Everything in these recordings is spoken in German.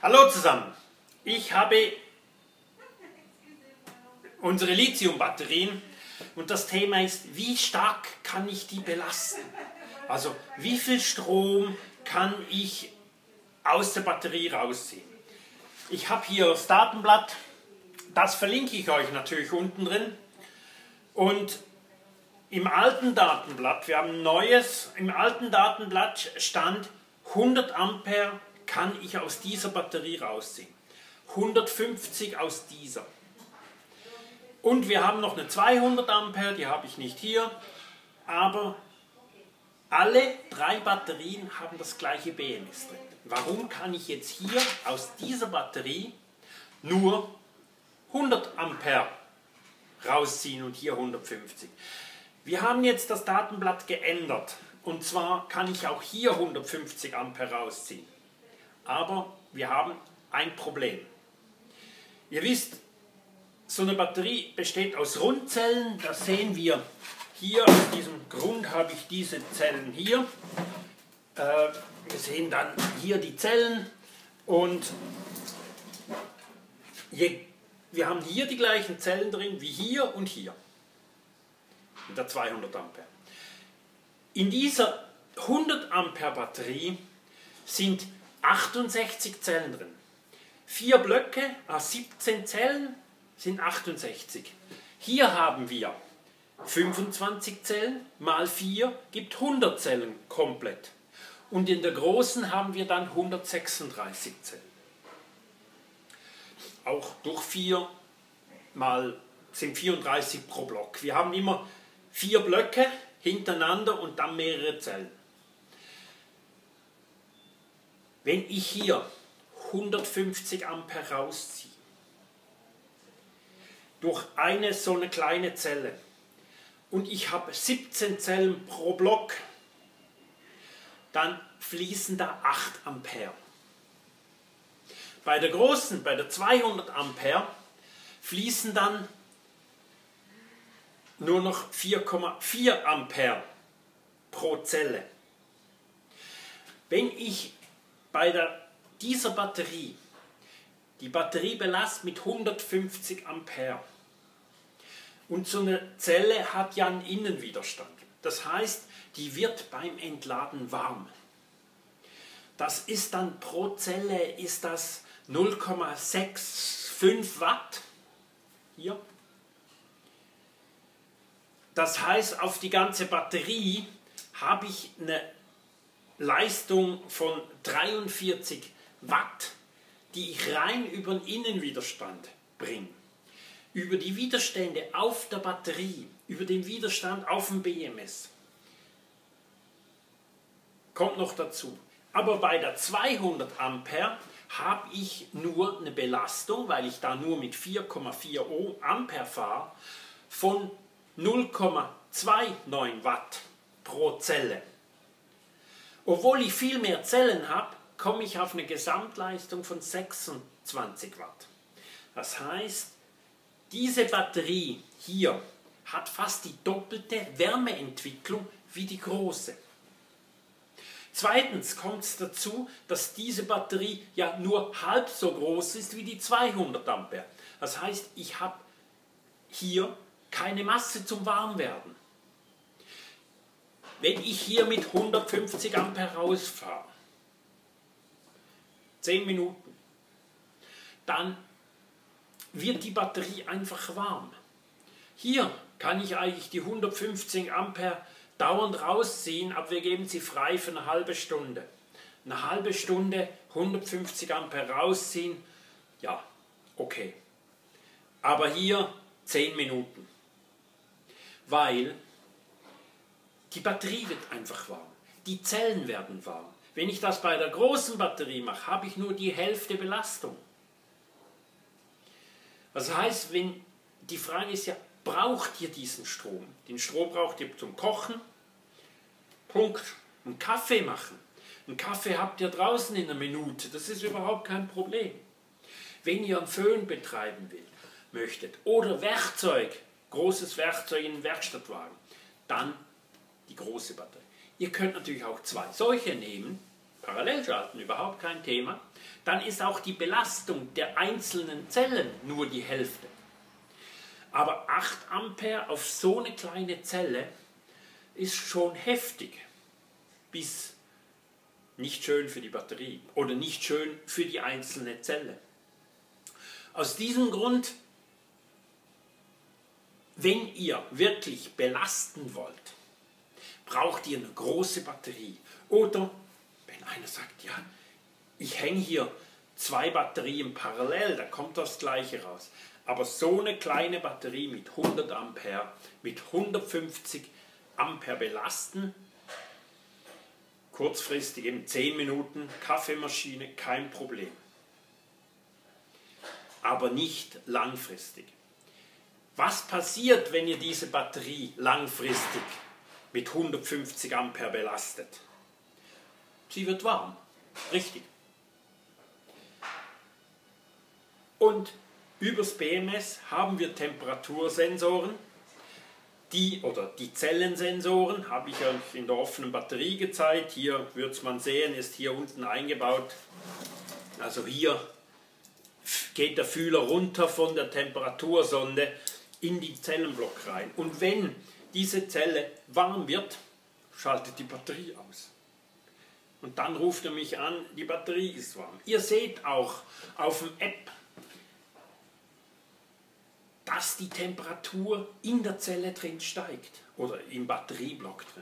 Hallo zusammen, ich habe unsere Lithium-Batterien und das Thema ist, wie stark kann ich die belasten? Also wie viel Strom kann ich aus der Batterie rausziehen? Ich habe hier das Datenblatt, das verlinke ich euch natürlich unten drin. Und im alten Datenblatt, wir haben ein neues, im alten Datenblatt stand 100 Ampere kann ich aus dieser Batterie rausziehen. 150 aus dieser. Und wir haben noch eine 200 Ampere, die habe ich nicht hier, aber alle drei Batterien haben das gleiche BMS drin. Warum kann ich jetzt hier aus dieser Batterie nur 100 Ampere rausziehen und hier 150? Wir haben jetzt das Datenblatt geändert und zwar kann ich auch hier 150 Ampere rausziehen. Aber wir haben ein Problem. Ihr wisst, so eine Batterie besteht aus Rundzellen, das sehen wir hier, aus diesem Grund habe ich diese Zellen hier. Wir sehen dann hier die Zellen und wir haben hier die gleichen Zellen drin wie hier und hier. Mit der 200 Ampere. In dieser 100 Ampere Batterie sind 68 Zellen drin. 4 Blöcke, 17 Zellen sind 68. Hier haben wir 25 Zellen mal 4 gibt 100 Zellen komplett. Und in der großen haben wir dann 136 Zellen. Auch durch 4 mal sind 34 pro Block. Wir haben immer 4 Blöcke hintereinander und dann mehrere Zellen. Wenn ich hier 150 Ampere rausziehe, durch so eine kleine Zelle, und ich habe 17 Zellen pro Block, dann fließen da 8 Ampere. Bei der großen, bei der 200 Ampere, fließen dann nur noch 4,4 Ampere pro Zelle. Wenn ich bei dieser Batterie die Batterie belaste mit 150 Ampere und so eine Zelle hat ja einen Innenwiderstand, das heißt, die wird beim Entladen warm. Das ist dann pro Zelle ist das 0,65 Watt hier. Das heißt, auf die ganze Batterie habe ich eine Leistung von 43 Watt, die ich rein über den Innenwiderstand bringe. Über die Widerstände auf der Batterie, über den Widerstand auf dem BMS. Kommt noch dazu. Aber bei der 200 Ampere habe ich nur eine Belastung, weil ich da nur mit 4,4 Ampere fahre, von 0,29 Watt pro Zelle. Obwohl ich viel mehr Zellen habe, komme ich auf eine Gesamtleistung von 26 Watt. Das heißt, diese Batterie hier hat fast die doppelte Wärmeentwicklung wie die große. Zweitens kommt es dazu, dass diese Batterie ja nur halb so groß ist wie die 200 Ampere. Das heißt, ich habe hier keine Masse zum Warmwerden. Wenn ich hier mit 150 Ampere rausfahre, 10 Minuten, dann wird die Batterie einfach warm. Hier kann ich eigentlich die 150 Ampere dauernd rausziehen, aber wir geben sie frei für eine halbe Stunde. Eine halbe Stunde 150 Ampere rausziehen, ja, okay. Aber hier 10 Minuten. Weil die Batterie wird einfach warm. Die Zellen werden warm. Wenn ich das bei der großen Batterie mache, habe ich nur die Hälfte Belastung. Das heißt, die Frage ist ja, braucht ihr diesen Strom? Den Strom braucht ihr zum Kochen. Punkt. Einen Kaffee machen. Einen Kaffee habt ihr draußen in einer Minute. Das ist überhaupt kein Problem. Wenn ihr einen Föhn betreiben möchtet oder Werkzeug, großes Werkzeug in den Werkstattwagen, dann die große Batterie. Ihr könnt natürlich auch 2 solche nehmen parallel schalten, überhaupt kein Thema, dann ist auch die Belastung der einzelnen Zellen nur die Hälfte. Aber 8 Ampere auf so eine kleine Zelle ist schon heftig, bis nicht schön für die Batterie oder nicht schön für die einzelne Zelle. Aus diesem Grund, wenn ihr wirklich belasten wollt, braucht ihr eine große Batterie. Oder wenn einer sagt, ja, ich hänge hier 2 Batterien parallel, da kommt das Gleiche raus. Aber so eine kleine Batterie mit 100 Ampere, mit 150 Ampere belasten, kurzfristig eben 10 Minuten, Kaffeemaschine, kein Problem. Aber nicht langfristig. Was passiert, wenn ihr diese Batterie langfristig mit 150 Ampere belastet? Sie wird warm, richtig. Und übers BMS haben wir Temperatursensoren, die Zellensensoren, habe ich euch in der offenen Batterie gezeigt. Hier wird man sehen, ist hier unten eingebaut. Also hier geht der Fühler runter von der Temperatursonde in die Zellenblock rein. Und wenn diese Zelle warm wird, schaltet die Batterie aus. Und dann ruft er mich an, die Batterie ist warm. Ihr seht auch auf dem App, dass die Temperatur in der Zelle drin steigt oder im Batterieblock drin.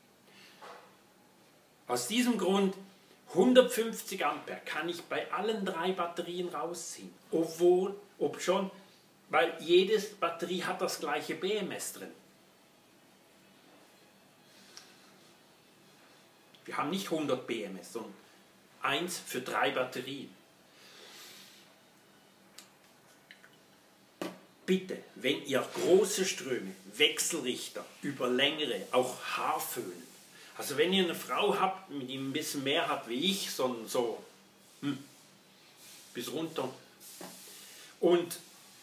Aus diesem Grund 150 Ampere kann ich bei allen 3 Batterien rausziehen, obschon, weil jede Batterie hat das gleiche BMS drin. Wir haben nicht 100 BMS, sondern 1 für 3 Batterien. Bitte, wenn ihr große Ströme, Wechselrichter über längere, auch Haarföhn, also wenn ihr eine Frau habt, die ein bisschen mehr hat wie ich, so bis runter, und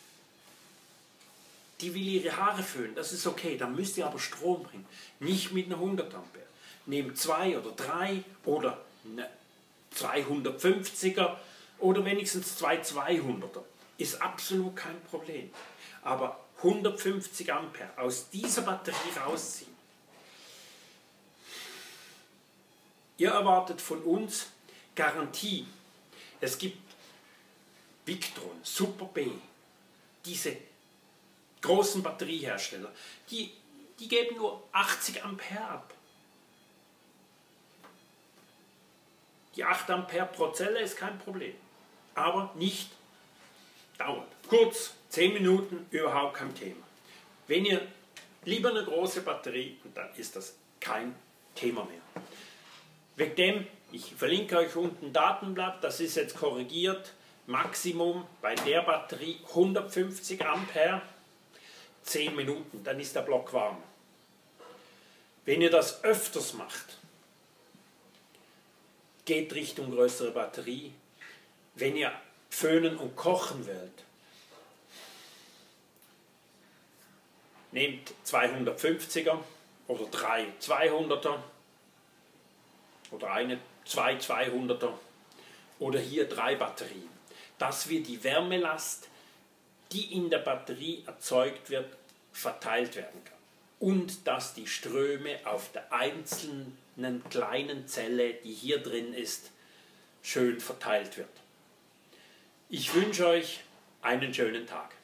die will ihre Haare föhnen, das ist okay, dann müsst ihr aber Strom bringen, nicht mit einer 100 Ampere. Nehmt 2 oder 3 oder eine 250er oder wenigstens 2 200er, ist absolut kein Problem. Aber 150 Ampere aus dieser Batterie rausziehen. Ihr erwartet von uns Garantie. Es gibt Victron, Super B, diese großen Batteriehersteller, die geben nur 80 Ampere ab. Die 8 Ampere pro Zelle ist kein Problem, aber nicht dauernd. Kurz, 10 Minuten, überhaupt kein Thema. Wenn ihr lieber eine große Batterie, dann ist das kein Thema mehr. Wegen dem, ich verlinke euch unten ein Datenblatt, das ist jetzt korrigiert, Maximum bei der Batterie 150 Ampere, 10 Minuten, dann ist der Block warm. Wenn ihr das öfters macht, geht Richtung größere Batterie. Wenn ihr föhnen und kochen wollt, nehmt 250er oder 3 200er oder 2 200er oder hier 3 Batterien, dass wir die Wärmelast, die in der Batterie erzeugt wird, verteilt werden kann und dass die Ströme auf der einzelnen kleinen Zelle, die hier drin ist, schön verteilt wird. Ich wünsche euch einen schönen Tag.